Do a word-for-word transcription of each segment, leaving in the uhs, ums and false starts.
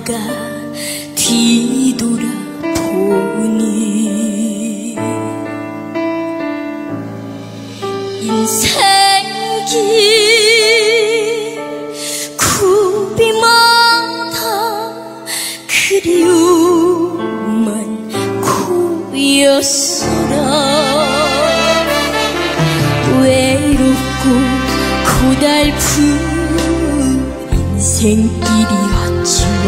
내가 뒤돌아보니 인생길 굽이마다 그리움만 고였어라. 외롭고 고달픈 인생길이었지만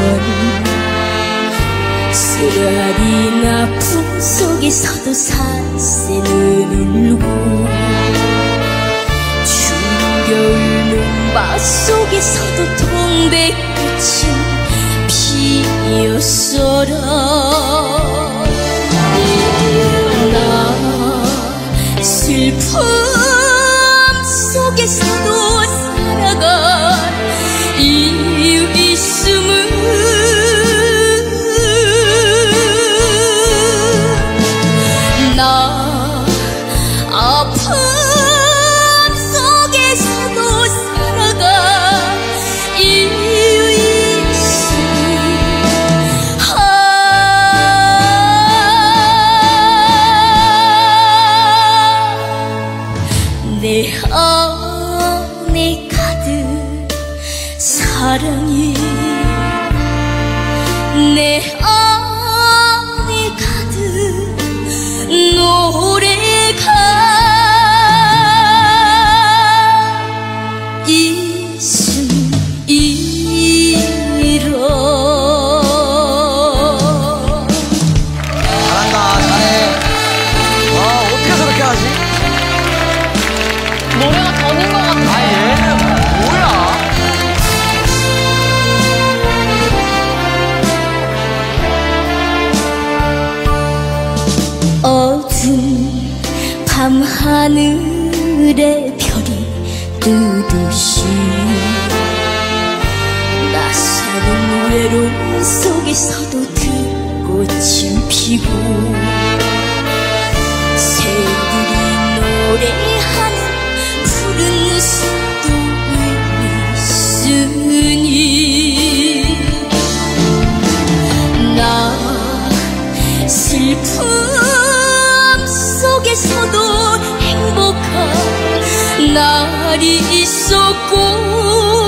쓰라린 아픔 속에서도 산새는 울고 추겨울 눈밭 속에서도 동백꽃은 피었어라. 나 슬픔 속에서도 살아갈 이유 있음은 나 아픔 속에서도 살아갈 이유 있음은 내 안에 가득 사랑이 내 안에 가득 노래가 있음이라. 잘한다, 잘해. 와, 어떻게 저렇게 하지? 노래가 전인 것 같아. 아, 얘는 뭐야? 어두운 밤 하늘에 별이 뜨듯이 낯서는 외로움 속에서도 들꽃은 피고 새들이 노래하는 푸른 숲도 있으니 나 슬픔 속에서도 행복한 날이 있었고